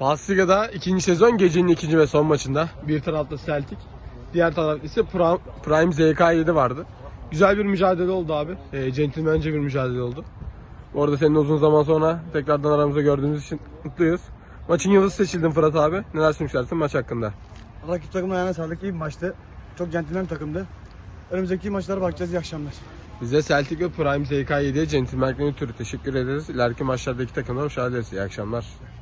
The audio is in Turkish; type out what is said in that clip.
Bundesliga'da ikinci sezon gecenin ikinci ve son maçında. Bir tarafta Celtic, diğer tarafta ise Prime ZK7 vardı. Güzel bir mücadele oldu abi. Centilmence bir mücadele oldu. Orada senin uzun zaman sonra tekrardan aramızda gördüğümüz için mutluyuz. Maçın yıldızı seçildin Fırat abi. Neler söylersin maç hakkında? Rakip takımın ayağına sağlık, iyi bir maçtı. Çok centilmen takımdı. Önümüzdeki maçlara bakacağız. İyi akşamlar. Bize Celtic ve Prime ZK7'ye centilmenlikle ötürü teşekkür ederiz. İleriki maçlarda iki takımda hoş geldiniz. İyi akşamlar.